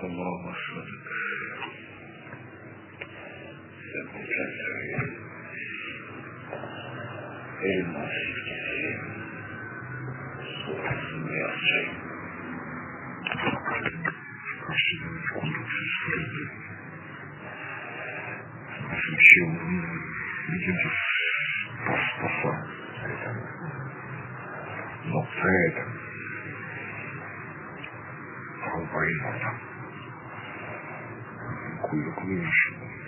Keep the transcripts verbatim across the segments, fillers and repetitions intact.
soluğa başladık. Sen söyle. Elma silkesi. Sonrasında yazacağım. Karşıdan oldukça sürdü. Nasıl bir şey olduğunu iyice paspasa eden. Noktaya eden. Albayın adam. Kuyrukluymuş.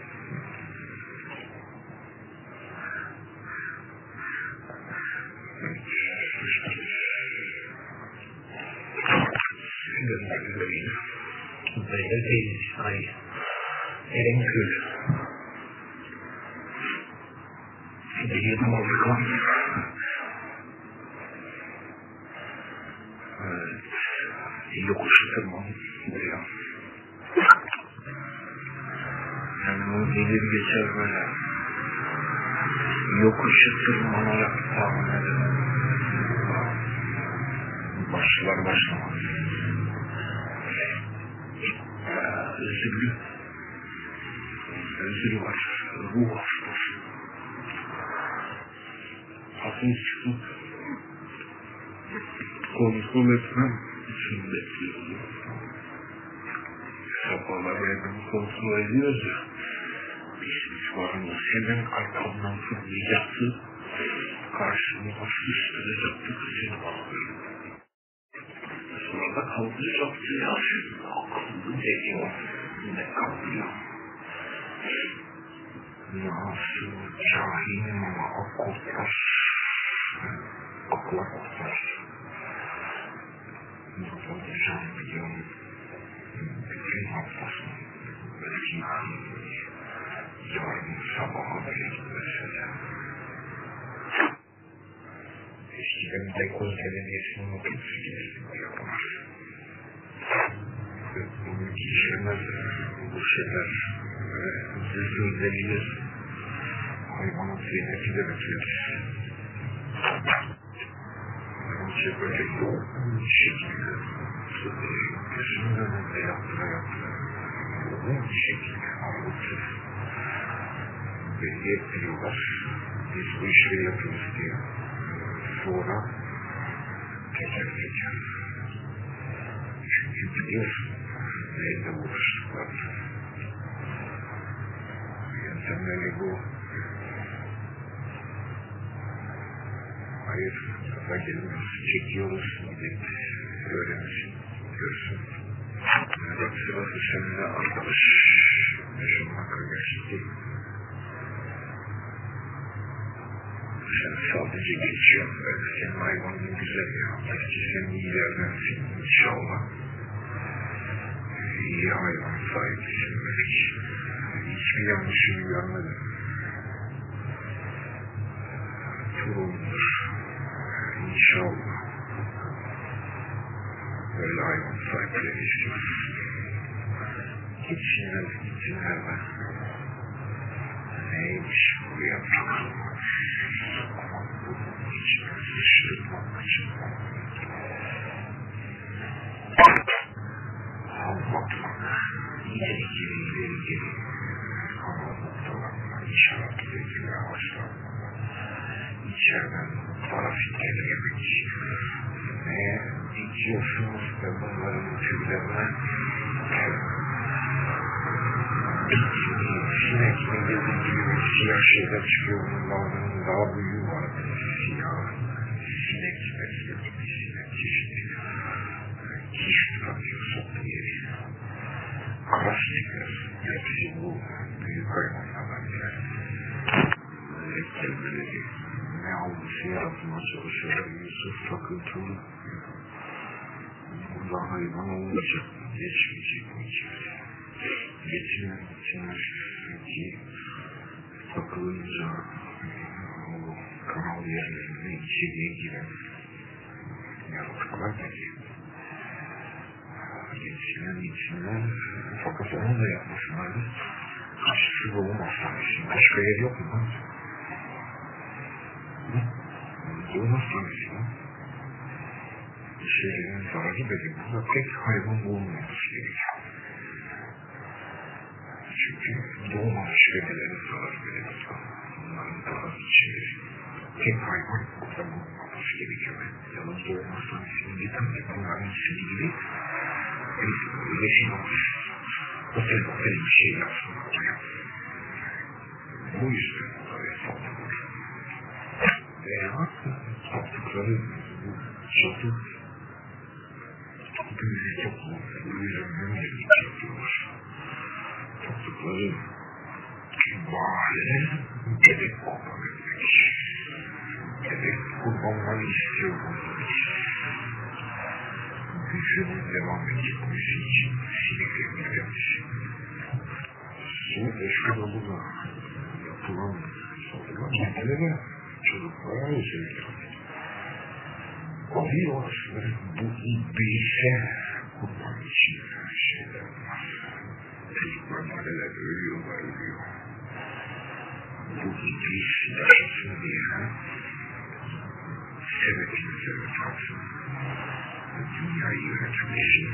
Böyle değil, ay, elin gül. Yedim aldıklam. Evet, yokuşu tırmanım buraya. Yani o gelir geçer böyle. Yokuşu tırmanarak tahmin ederim. Başlar başlamaz. Özürlü. Özürlü var. Ruh hastası. Hafif çıkıp kontrol etmem için bekliyorum. Sabahlar evimi kontrol ediyoruz ya. Biz varımız hemen arkamdan fırlayacaktı. Karşımı sıçtıracaktı. Kızını bağlıyordum. Sonra da kaldıracaktı ya. Akıllı deniyor. Ne kalıyor? Nasıl cahilim ama akıllar. Akıllar kurtar. Yapacağım biliyorum. Bütün haftasını belki yarın sabaha bile gitmesine. Eskiden Beykoz Belediyesi'nin otobüsü gibi yapılır. Bunu geçirmez bu şeyler. Zülzüldeyiz. Hayvanın ziyneti de bekliyoruz. Önce böyle yoğun bir şekilde gözümün önünde yaptıra yaptıra yoğun bir şekilde ağırlıksız belli ettiriyorlar. Biz bu işleri yapıyoruz diye. Sonra teker teker. Çünkü biliyorsun neyle uğraştıklarını. Yöntemleri bu. Hayır, da gelmiyoruz, çekiyoruz, gidip öğrensin, görsün. Bak sırası seninle arkadaş, yaşamak önemli. Sen sadece geçiyorsun böyle, senin hayvanın güzel ya, belki sen iyi yerdensin inşallah. İyi hayvan sahibisin belki, hiçbir yanlışını görmedim. Turumdur. İnşallah böyle hayvan sahipleri istiyoruz. Gitsinler, gitsinler ben. Neymiş bu yaprak? Aman bunun içine sıçtırmak için. Anlatmak. İleri geri, ileri geri. Kanal noktalarına işaret edilir ağaçlarına. İçeriden parasitleri yemek. Ne dikiyorsunuz da bunların tüylerine? Sinek mi dediği gibi siyah şeyler çıkıyor. Bunların daha büyüğü var. Siyah sinek besliyor. Bir sinek çeşitli. Çift kapıyor soktu yeri. Kara sinekler. Hepsi bu büyük hayvanlardan biri. Lekkeleri. Ne olmuşsa yaratmaya çalışıyor. Yusuf takıntılı. Burada hayvan olmayacak. Geçmeyecek mi kimse? Getiren getiren ki takılınca o kanal yerlerine içeriye giren yaratıklar geliyor. Gitsinler gitsinler. Fakat onu da yapmasınlar. Kaçsız olmazsa için. Başka yer yok mu? Bu nasıl bir şey? Şeylerin zararı belli. Burada tek hayvan bulunması gerekiyor. Çünkü doğmamış bebeleri zarar verebiliyor. Onların daha içeri tek hayvan burada bulunmaması gerekiyor. Yalnız doğmazsan şimdi tabii bunların istediği gibi bir resim olur. Otel otel bir şey yapsın oraya. Bu yüzden oraya saldırır. Veya yaptıkları bu çatı büyüyecek çok büyüyeceğinin yerini çekiyorlar. Yaptıkları bahane bebek kurban etmek. Bebek kurbanları istiyor bunu. Gücünün devam etmesi için sineklerini vermiş. Sinek eşkıda burada yapılan yapılan meselede çocuklara özellikle. O bir orası bu değilse kurban için şeyler var. Çocuklar neler ölüyorlar ölüyor. Bu iblis yaşasın diye sebepimize vefatsın. Dünyayı yönetmek için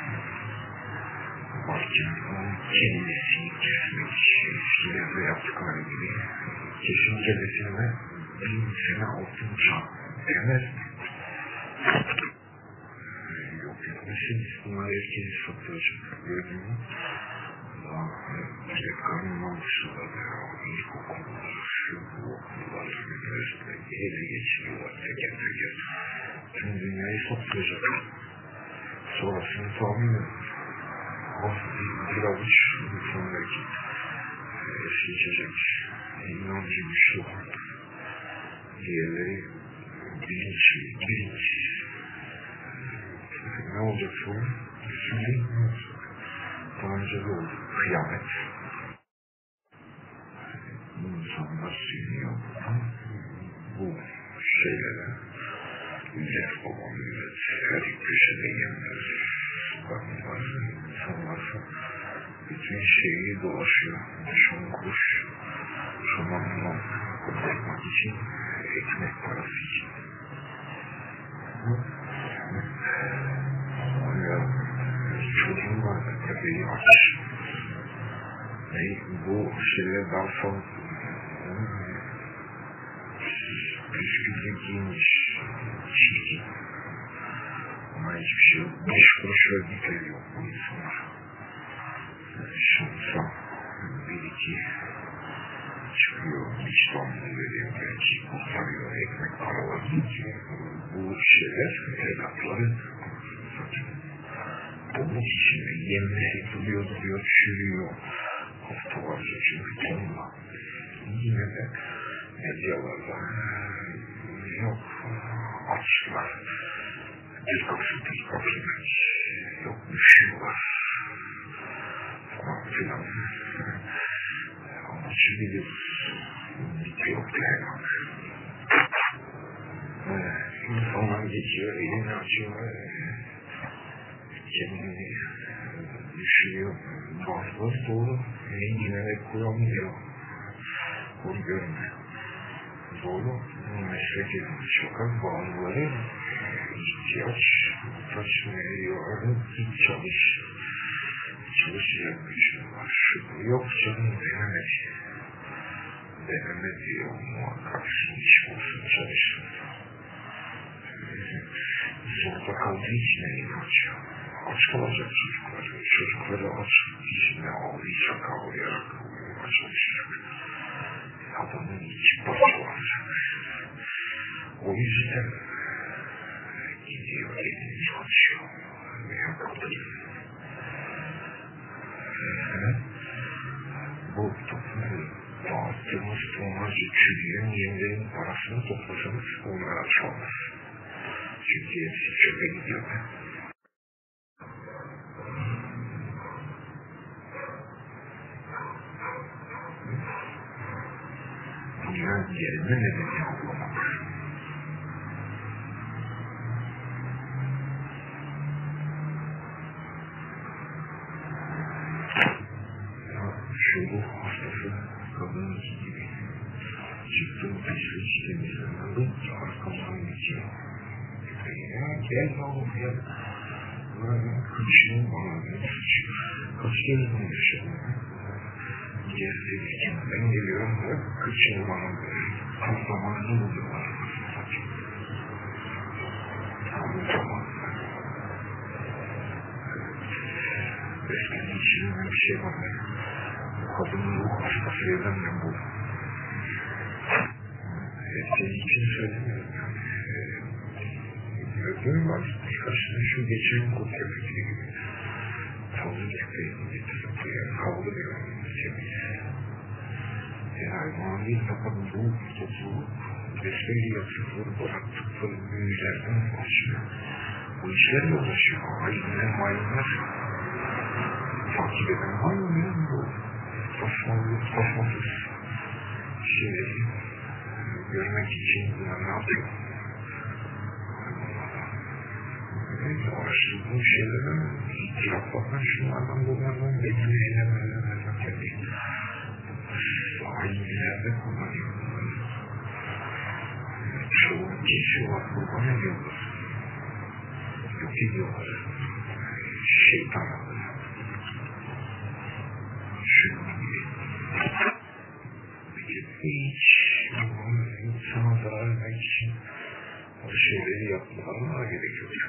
varken onun kelimesini kesmek eskilerde yaptıkları gibi kesin kendisine bin sene altın çağ demez mi? Yok etmesin bunlar erkeğini satılacak gördün mü? İşte kanundan dışarıda ilkokullar, şu bu okullar, üniversiteler ele geçiriyorlar teker teker. Tüm dünyayı satılacak. Sonrasını tahmin edin. Bir avuç insan belki eskiyecek. İnancı güçlü artık. Diğerleri bilinçli, bilinçsiz. Ne olacak sonra? Düşünün ne olacak? Daha önce de oldu. Kıyamet. İnsanlar siniyor. Bu şeylere millet baba millet her köşede yemler. Bakımlar, insanlar bütün şeyi dolaşıyor. Şun kuş, şundan kurtarmak için, ekmek parası için. Çocuğum var, bebeği aç. Bu şeyler daha son bisküvi giymiş, çirkin. Ama hiçbir şey yok. Beş kuruş verdikleri yok bu insanlar. Şansa bir iki çıkıyor, İstanbul veriyor, belki kurtarıyor, ekmek paraları için. Bu şeyler, evlatları bunun içinde yemleri duruyor, duruyor, çürüyor. Haftalarca çünkü tonla. Yine de medyalarda yok, açlar. Bir kapsın, bir kapsın. Yok, üşüyorlar. Falan filan. Ama şimdi bir bitiyor dayanak. İnsanlar geçiyor, elini açıyor. Kendini düşünüyor. Bazıları doğru. Yine de kuramıyor. Onu görmüyor. Doğru. Meslek edilmiş fakat bazıları ihtiyaç, taş veriyor. Hiç çalış. Çalışacak gücü var. Yok canım denemedi. Denemedi diyor. Muhakkak hiç olsun çalışsın. Zorda kaldığı için ne yapacak? Aç kalacak çocuklar. Çocukları aç içinde ağlayacak, ağlayarak uyumaya çalışacak. Adamın içi parçalanacak. O yüzden gidiyor, elini çalışıyor. Veya kapatıyor. Bu toplumu dağıttığımız tonlarca çürüyen yemlerin parasını toplasanız onlara açmaz. Çünkü hepsi çöpe gidiyor. Dünya yerinde nedeni yoklamak. Şu ruh hastası kadının gibi çıktım pislik temizlendim arkamdan geçiyor. Ya gel oğlum gel. Kışın bağlı, kaç kere bunu yaşadım. Gezdirirken ben geliyorum ve kışın bağlı, kastamanlı oluyorlar. Tamam. Beslenin içinde bir şey var. Kadının ruh hastası evlenmem bu. Senin için söylemiyorum yani. Ödüm var. Karşısında şu geçen kopya fikri gibi. Tavuk köpeğini getirip buraya kaldırıyor. Yani mavi tabanın ruh topu besbelli yaptıkları bıraktıkları büyülerden başlıyor. Bu işlerle ulaşıyor. Hainler hainler. Takip eden var mı ya? Bu tasmalı, tasmasız şeyleri görmek için ne yapıyor? Araştırdığım şeylerden, itiraflardan, şunlardan, bunlardan, belli eylemlerden tabii. Hainlerde kullanıyor bunları. Çoğu kesiyorlar, kurban ediyorlar. Yok ediyorlar. Şeytan alıyor. Şunun gibi. Peki hiç insana zarar vermek için o şeyleri yapmalarına gerek yok.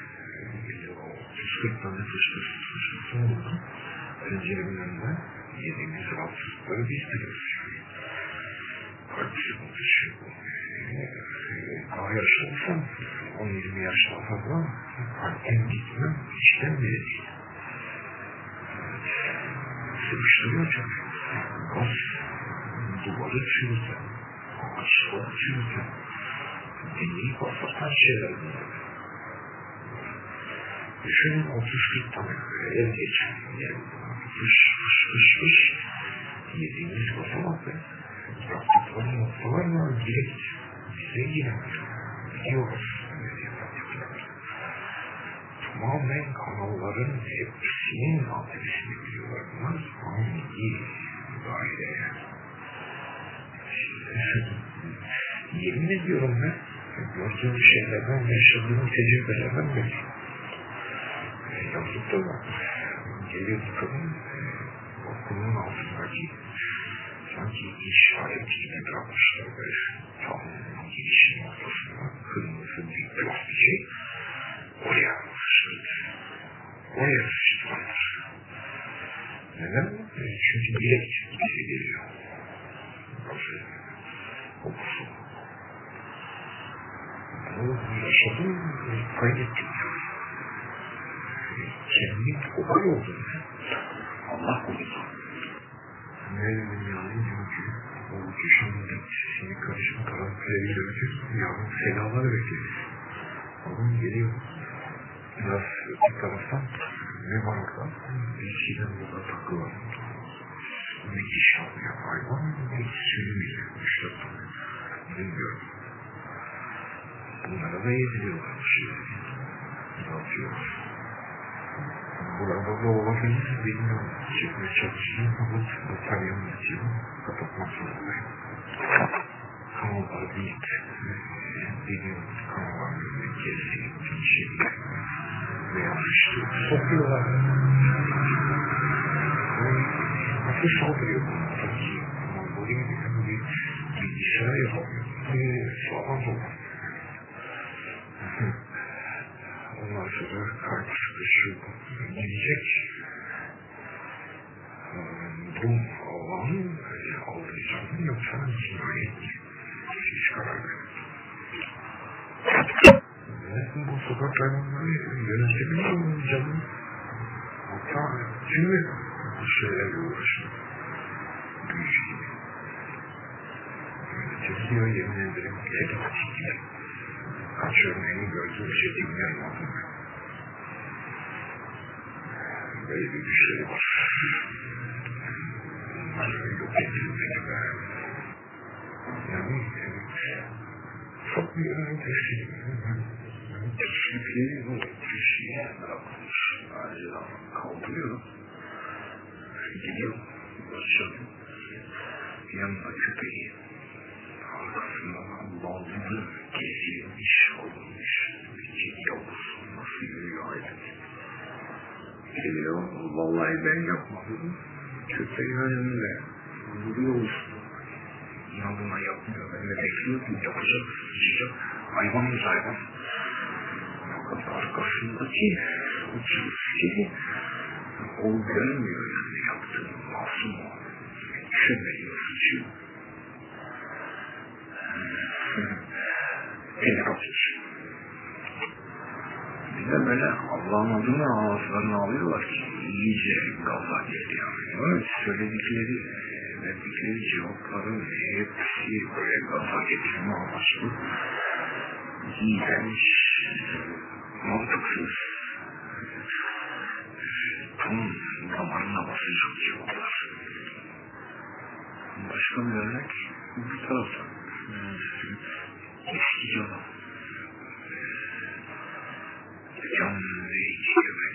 Sırtla nefes tutuştursun oldu. Penceremin önünde yediğimiz rahatsızlıkları biz biliyoruz. Kalp sıkıntısı bu. Daha yaşlı olsam, on yirmi yaşlı fazla kalpten gitmem, içten bile değil. Sıkıştırıyor çünkü. Gaz, duvarı çürüten, asfalt çürüten, dengeyi basatan şeyler bunlar. Düşünün otuz kırk tane el geçen yer. Fış fış fış fış. Yediğimiz basamakla yaptıkları noktalar var. Direkt bize giremiyor. Biliyoruz ne yaptıklarını. Tamamen kanalların hepsinin adresini biliyorlar. Bunlar hangi daire? Yemin ediyorum ben, gördüğüm şeylerden, yaşadığım tecrübelerden belli. Yazlıkta da geliyordu kadın, okulun altındaki sanki işaret gibi bırakmışlar böyle tam girişin ortasında kırmızı bir plastik şey oraya sıçradı. Oraya sıçradı. Neden? Çünkü direkt bize geliyor. Nasıl? Kokusu. Bunu yaşadım, kaydettim. Kendim kokay oldum ya. Allah korusun. Ne dedim yani çünkü o düşündüm. Seni karışım karantinaya gördüm. Yavrum sedalar bekliyor. Adam geliyor. Biraz öte taraftan ne var orada? İçkiden burada takılan. Ne iş yapıyor hayvan? Ne sürmüyor. Üç dört tane. Bilmiyorum. Bunlara da yediriyorlar bir şeyleri. Dağıtıyorlar. Burada da olabilir, bilmiyorum. Çekmeye çalıştığım ama bataryanın içini kapatmak zorundayım. Kanallar büyük. Biliyorum, kanallar büyük. Gezdiğim bir şey. Veya işte sokuyorlar. Nasıl saldırıyor bunlar? Sanki Mongolia gibi hem bir bilgisayar yapamıyor. Sağlam olan. Ondan sonra kalp sıkışı gidecek. Bu Allah'ın aldığı mı yoksa cinayet mi? Siz karar verin. Bu sokak hayvanları yönetebiliyor mu canım? Hatta tümü bu şeylerle uğraşıyor. Büyücü gibi. Yönetebiliyor yemin ederim. Telepatik gibi. Kaç örneğini gördüğüm şey dinlerim adına. Böyle bir şey var. Bunlar yok edilmeli be. Yani çok bir yönü tepki ediyorum. Tepkiyi bu tepkiye bırakmış. Ayrıca kaldırıyor. Gidiyor. Başlıyor. Yanına köpeği. Arkasından bağlı gezilmiş olmuş bir kedi yavrusu nasıl yürüyor aydın. Geliyor, vallahi ben yapmadım. Köpeğin önünde vuruyor usta. İnadına yapmıyor, ben de bekliyordum, yapacak, yiyecek, hayvan mı hayvan? Fakat arkasındaki o çizgi, o görmüyor yani yaptığını, masum o. Şöyle suçu. Beni kapatır. Bir de böyle Allah'ın adını ağızlarına alıyorlar ki iyice gaza geliyor. Evet, söyledikleri, verdikleri cevapların hepsi böyle gaza getirme amaçlı. İğrenç, mantıksız, tam damarına basacak cevaplar. Başka bir örnek bu tarafta. Eski canım. Can ve iki köpek.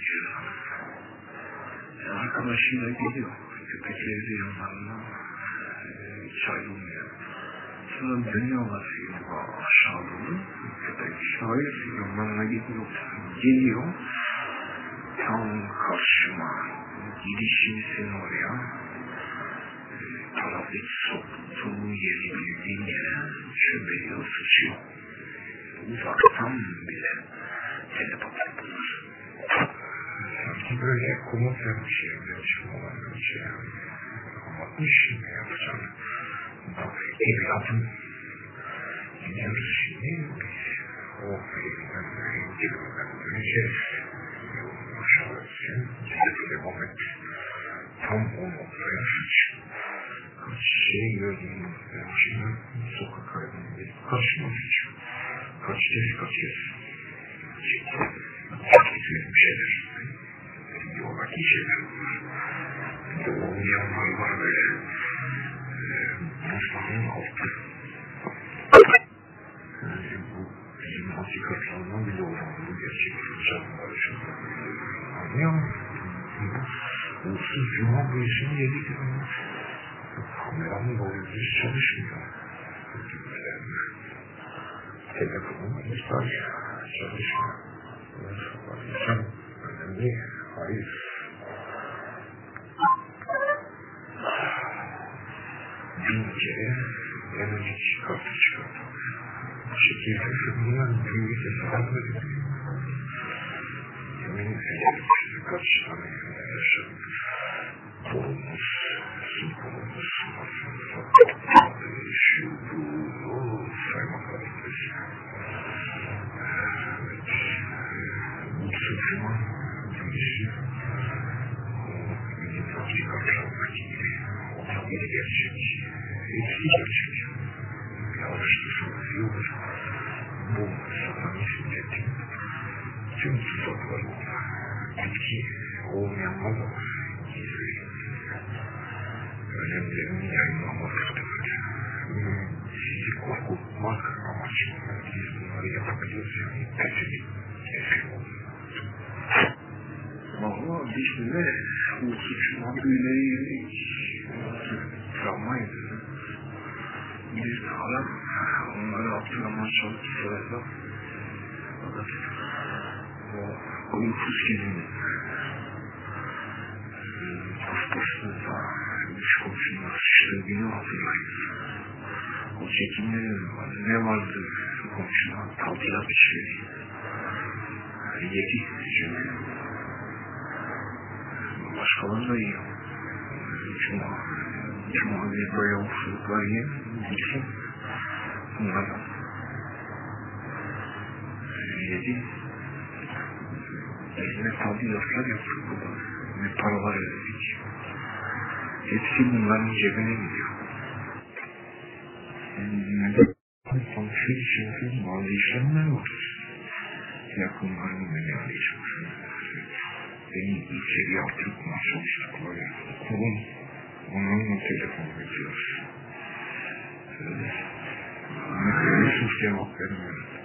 Yani arkadaşıyla geliyor. Köpekleri de yanlarına çay olmuyor. Sonra dönüyorlar aşağı doğru. Köpek şahit yanlarına gidiyor. Geliyor. Tam karşıma. Gidişimsin oraya. Taraftaki soktuğu yeri bildiğin yere köpeği sıçıyor. Uzaktan bile telepati yapılır. Sanki böyle komut vermiş yerine çıkmalar bir şey yani. Anlatmış ne yapacağını. Bak evladım. Gidiyoruz şimdi. O evinden böyle girmeden döneceğiz. Yolun aşağı etsin. Devam et. Tam o noktaya sıç. Kaç şey gördüm. Ben şimdi sokak aydınlığı gelip karşıma sıçıyor. Kaç kez kaç kez. Gitmeyen bir şeyler. Yoldaki şeyler var. Bir de olmayanlar var böyle. Mutfağın altı. Yani bu bizim hakikatlarından bile olan bu gerçek canlılar için. Anlıyor musun? Uğursuz cuma bu işini yedik. Kameranın doğru düz çalışmıyor. Telefonum iptal çalışmıyor. İnsan önemli. Hayır. Bin kere enerji kartı çıkardım. Bu şekilde bunlar büyük hesap edip yemin ederim kaç tane yaşadım. Kolumuz, su kolumuz, su şu bu saymakla bitmez. Evet, bu sıkıma birisi o bizim fabrikalarındaki gibi o tabii gerçek, eski gerçek. Yavaştırsanız iyi olur. Bu satanist dedim. Tüm tuzakları bitki olmayanlar da var. Önemlerini yayınlamak istemek. Sizi korkutmak amaçlı. Biz bunları yapabiliyoruz yani. Hepsini eski olun. Valla biz de bu suç maddeyle ilgili travmaydı. Biz de hala onları hatırlamaya çalışıyoruz da. Fakat o uykusuz gezinin hastasında üç komşunun sıçtığı günü hatırlayın. O çekimlerin var. Ne vardı komşuna? Tavtiyat işleri. Yedi çünkü. Başkaları da yiyor. Cuma. Cuma bir böyle oluşluklar yiyor. Bilsin. Bunlardan. Yedi. Eline tavtiyatlar yaptık burada. Ve paralar ödedik. Hepsi bunların cebine gidiyor. Neden? Komşu için bağlıysan ne olur? Yakınlarını beni arayacaksın. Beni içeriye attırmaya çalıştıkları okulun onlarla telefon ediyoruz. Ne görüyorsunuz cevap vermiyorum.